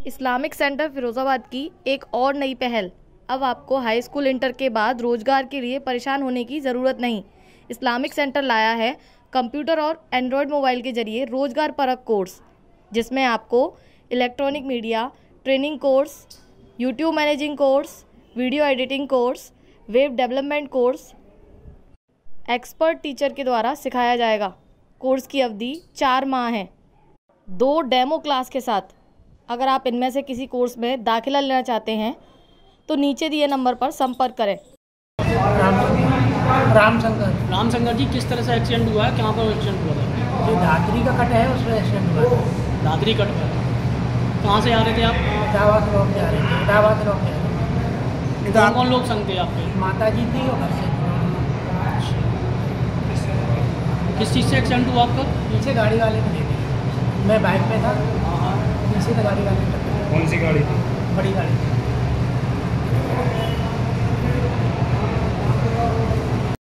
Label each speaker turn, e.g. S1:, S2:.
S1: Islamic centre Firozabad की एक और नई पहल। अब आपको हाई स्कूल इंटर के बाद रोजगार के लिए परेशान होने की ज़रूरत नहीं। इस्लामिक सेंटर लाया है कंप्यूटर और एंड्रॉयड मोबाइल के जरिए रोजगार परक कोर्स, जिसमें आपको electronic media training course, YouTube managing course, video editing course, web development course expert teacher के द्वारा सिखाया जाएगा। कोर्स की अवधि 4 माह है, 2 डेमो क्लास के साथ। अगर आप इनमें से किसी कोर्स में दाखिला लेना चाहते हैं तो नीचे दिए नंबर पर संपर्क करें।
S2: रामशंकर जी, किस तरह से एक्सीडेंट हुआ है? कहाँ पर एक्सीडेंट हुआ था?
S3: जो धातरी का कट है उसमें एक्सीडेंट हुआ था।
S2: दादरी कट पर कहाँ से आ रहे थे आप?
S3: इलाहाबाद रोड से आ रहे थे। इलाहाबाद रोड से आ रहे थे।
S2: कौन कौन लोग संग थे आपके?
S3: माता जी थी और घर से।
S2: किस चीज़ से एक्सीडेंट हुआ आपका?
S3: पीछे गाड़ी वाले को लेके मैं बाइक पे था, पीछे से गाड़ी वाले ने टक्कर।
S4: कौन सी गाड़ी थी?
S3: बड़ी गाड़ी।